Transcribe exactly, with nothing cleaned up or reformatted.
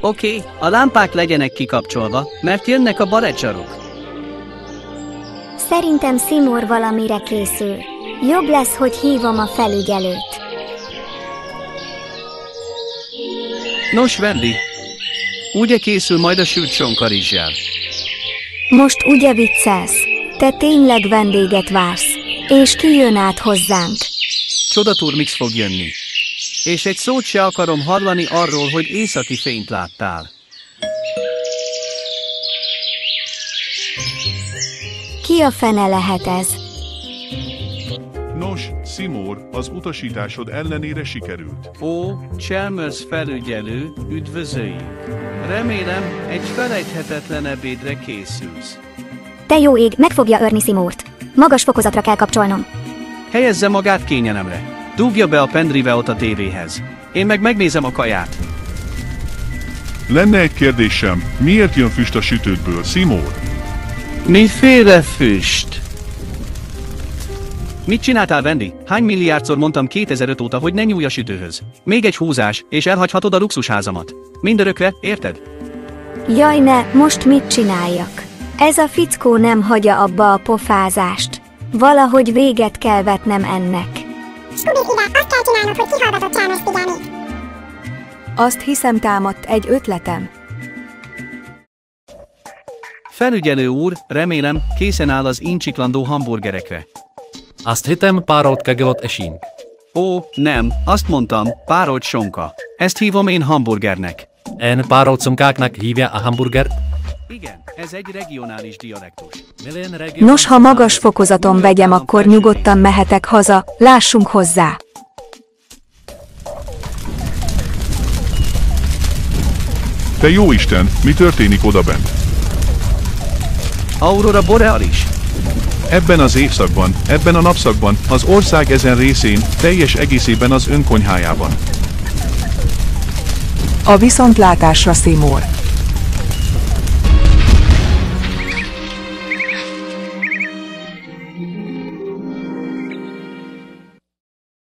Oké, okay, a lámpák legyenek kikapcsolva, mert jönnek a barecsarok. Szerintem Seymour valamire készül. Jobb lesz, hogy hívom a felügyelőt. Nos, Wendy, ugye készül majd a sült sonka rizssel? Most ugye viccelsz? Te tényleg vendéget vársz, és ki jön át hozzánk? Csodaturmix fog jönni. És egy szót se akarom hallani arról, hogy északi fényt láttál. Ki a fene lehet ez? Nos, Seymour, az utasításod ellenére sikerült. Ó, Chalmers felügyelő, üdvözöljük. Remélem, egy felejthetetlen ebédre készülsz. Te jó ég, meg fogja örni Seymourt. Magas fokozatra kell kapcsolnom. Helyezze magát kényelemre. Dugja be a pendrive-ot a tévéhez. Én meg megnézem a kaját. Lenne egy kérdésem, miért jön füst a sütődből, Seymour? Miféle füst? Mit csináltál, Wendy? Hány milliárdszor mondtam kétezer-öt óta, hogy ne nyúlj a sütőhöz? Még egy húzás, és elhagyhatod a luxusházamat. Mindörökre, érted? Jaj ne, most mit csináljak? Ez a fickó nem hagyja abba a pofázást. Valahogy véget kell vetnem ennek. Scooby, ide, azt kell csinálnod, hogy kihallgatott Chalmers figyelni. Azt hiszem, támadt egy ötletem. Felügyelő úr, remélem, készen áll az incsiklandó hamburgerekre. Azt hittem, párolt kegelott esink. Ó, nem, azt mondtam, párolt sonka. Ezt hívom én hamburgernek. En párolt szonkáknak hívja a hamburgert? Igen, ez egy regionális dialektus. Nos, ha magas fokozaton vegyem, akkor nyugodtan mehetek haza, lássunk hozzá. Te jó Isten, mi történik odabent? Aurora Borealis. Ebben az évszakban, ebben a napszakban, az ország ezen részén, teljes egészében az ön konyhájában. A viszontlátásra, Seymour.